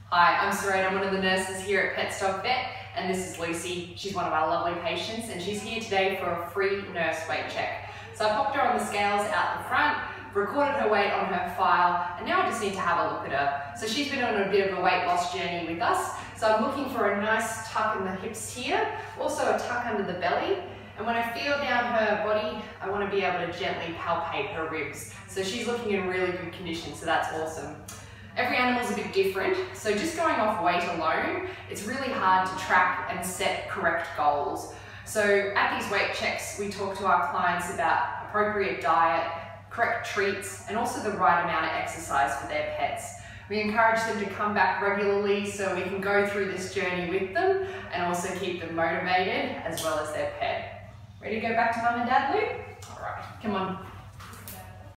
Hi, I'm Serena. I'm one of the nurses here at Pets Dog Vet, and this is Lucy. She's one of our lovely patients, and she's here today for a free nurse weight check. So I popped her on the scales out the front, recorded her weight on her file, and now I just need to have a look at her. So she's been on a bit of a weight loss journey with us. So I'm looking for a nice tuck in the hips here, also a tuck under the belly. And when I feel down her body, I want to be able to gently palpate her ribs. So she's looking in really good condition, so that's awesome. Every animal's a bit different, so just going off weight alone, it's really hard to track and set correct goals. So at these weight checks, we talk to our clients about appropriate diet, correct treats, and also the right amount of exercise for their pets. We encourage them to come back regularly so we can go through this journey with them and also keep them motivated as well as their pet. Ready to go back to Mum and Dad, Luke? All right, come on.